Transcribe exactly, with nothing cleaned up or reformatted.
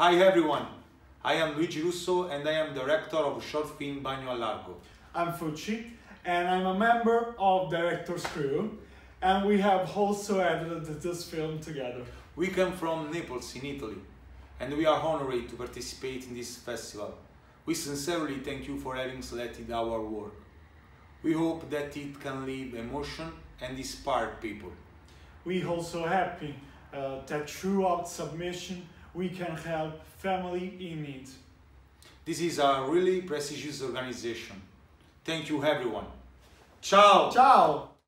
Hi everyone, I am Luigi Russo and I am director of short film BAGNO LARGO. I'm Fucci and I'm a member of director's crew, and we have also edited this film together. We come from Naples in Italy and we are honored to participate in this festival. We sincerely thank you for having selected our work. We hope that it can leave emotion and inspire people. We also happy uh, that throughout submission we can help family in need. This is a really prestigious organization. Thank you everyone. Ciao! Ciao!